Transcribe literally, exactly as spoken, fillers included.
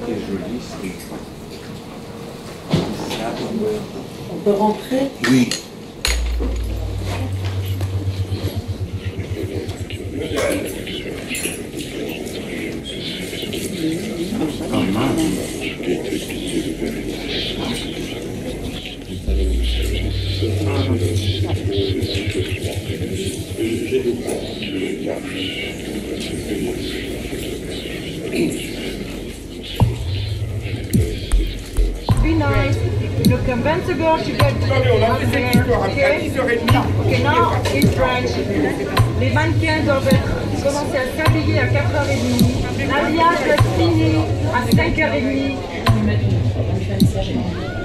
est joli, c'est... On peut rentrer? Oui. Oh mince. Be nice. Look invincible to get from there. Okay? Okay, now in French. Les mannequins doivent être, commencer à s'habiller à quatre heures trente. L'habillage doit être fini à cinq heures trente.